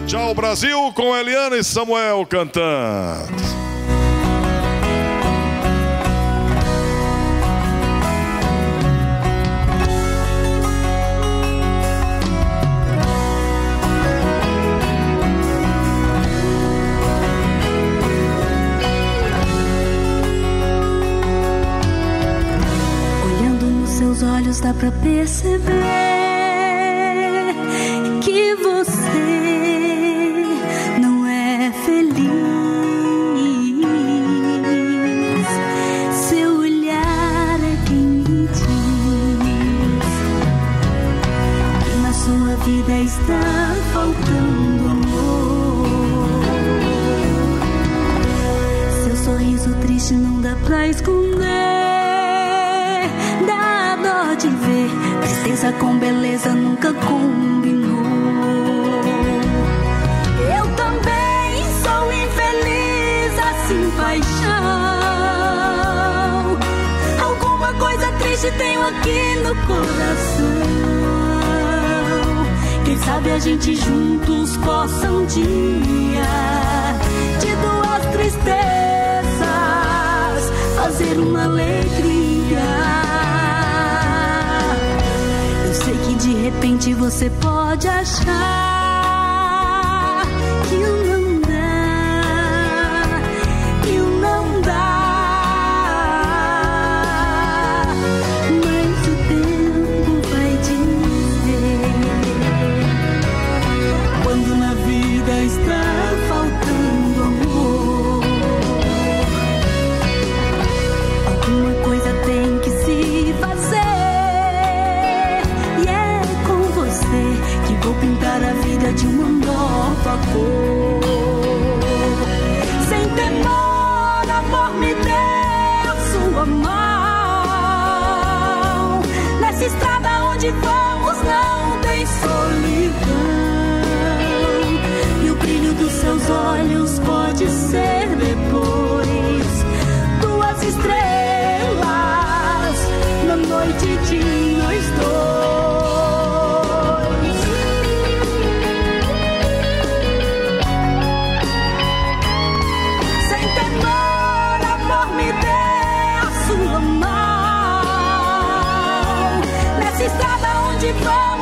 Tchau Brasil, com Eliana e Samuel cantando. Seus olhos dá pra perceber que você não é feliz. Seu olhar é quem me diz que na sua vida está faltando amor. Seu sorriso triste não dá pra esconder. De ver tristeza com beleza nunca combinou. Eu também sou infeliz assim, paixão. Alguma coisa triste tenho aqui no coração. Quem sabe a gente juntos possa um dia de duas tristezas fazer uma alegria. Sei que de repente você pode achar que não dá, que não dá, mas o tempo vai dizer quando na vida está faltando amor. Alguma coisa tem que se fazer. Que vou pintar a vida de uma nova cor. Sem temor, amor, me dê sua mão. Nessa estrada onde vamos não tem solidão. E o brilho dos seus olhos pode ser depois duas estrelas na noite de nós dois. Estrada onde vamos